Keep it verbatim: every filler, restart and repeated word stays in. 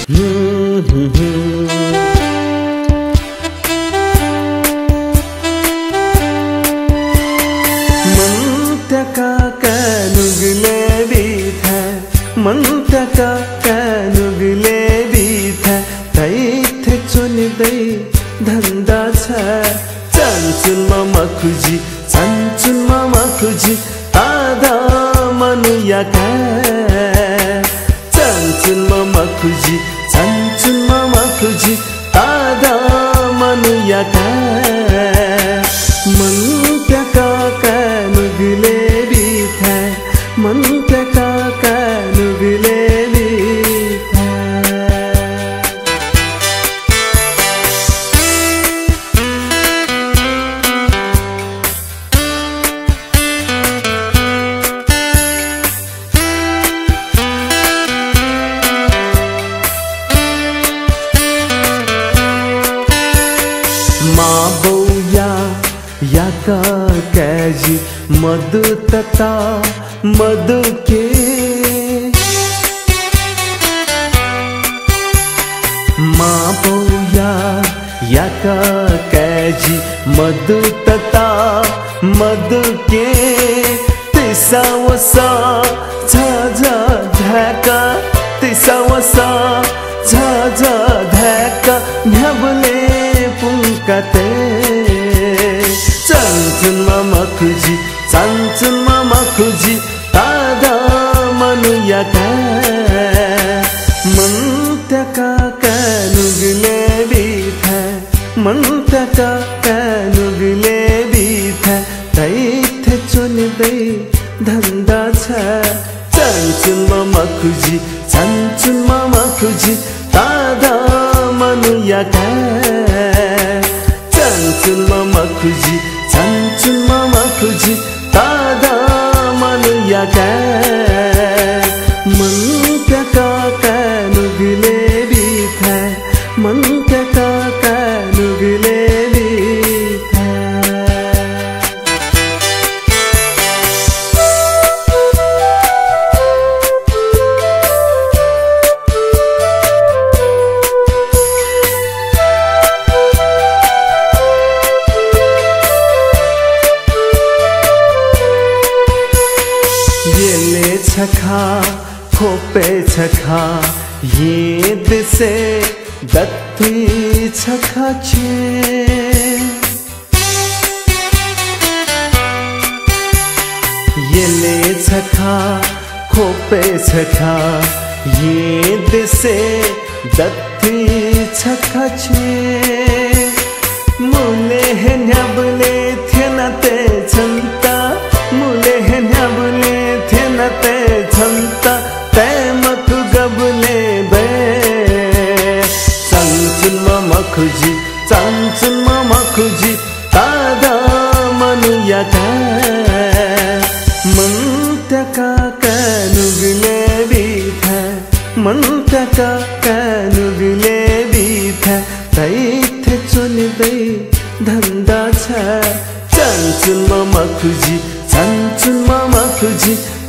मनतका कानुगले बिथा मनतका कानुगले बिथा तैथे चुनिदै धन्दा छ चान्चुन ममा खुजी चान्चुन ममा खुजी आधा मनुयाका चान्चुन ममा खुजी चान्चुन ममा खुजी आधा मनुयाका मनतका कानुगले बिथा मनतका कानुगले बिथा मा बौया याका काजी मधु तता मधु के मा बौया याका काजी मधु तता मधु के तिसा वसा झाझा धाका तिसा वसा झाझा धाका न्याबले पुंकाते चान्चुन ममा खुजी चान्चुन ममा खुजी आधा मनुयाका मनतका कानुगले बिथा मनतका कानुगले बिथा तैथे चुनिदै धन्दा छ चान्चुन ममा खुजी चान्चुन ममा खुजी आधा मनुयाका चान्चुन ममा खुजी चान्चुन ममा खुजी आधा मनुयाका मनतका कानुगले बिथा मनतका कानुगले बिथा येले छखा खोपे छखा ये दिसे दत्ती छखा छे येले छखा खोपे छखा ये दिसे दत्ती छखा छे मुले है न्याबले थेनाते छंता मुले है न्याबले थेनाते छंता तैमक गबले बे चान्चुन ममा खुजी चान्चुन ममा खुजी आधा मनुयाका मनतका कानुगले बिथा मनतका कानुगले बिथा तैथे चुनिदै धन्दा छ चान्चुन ममा खुजी चान्चुन ममा खुजी